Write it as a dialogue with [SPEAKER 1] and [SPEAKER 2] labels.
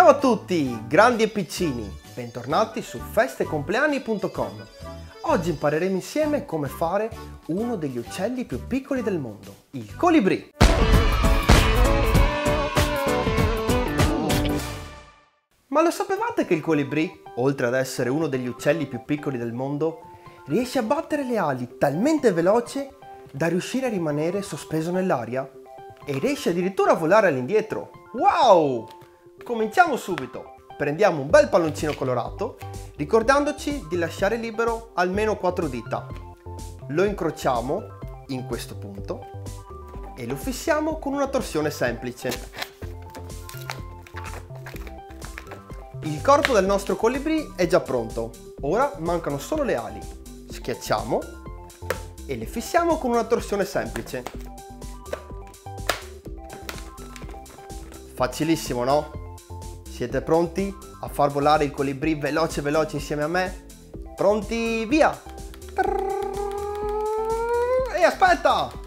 [SPEAKER 1] a tutti, grandi e piccini, bentornati su festecompleanni.com. Oggi impareremo insieme come fare uno degli uccelli più piccoli del mondo, il colibrì. Ma lo sapevate che il colibrì, oltre ad essere uno degli uccelli più piccoli del mondo, riesce a battere le ali talmente veloce da riuscire a rimanere sospeso nell'aria? E riesce addirittura a volare all'indietro. Wow! Cominciamo subito! Prendiamo un bel palloncino colorato, ricordandoci di lasciare libero almeno 4 dita. Lo incrociamo in questo punto e lo fissiamo con una torsione semplice. Il corpo del nostro colibrì è già pronto, ora mancano solo le ali. Schiacciamo e le fissiamo con una torsione semplice. Facilissimo, no? Siete pronti a far volare il colibrì veloce insieme a me? Pronti, via! E aspetta!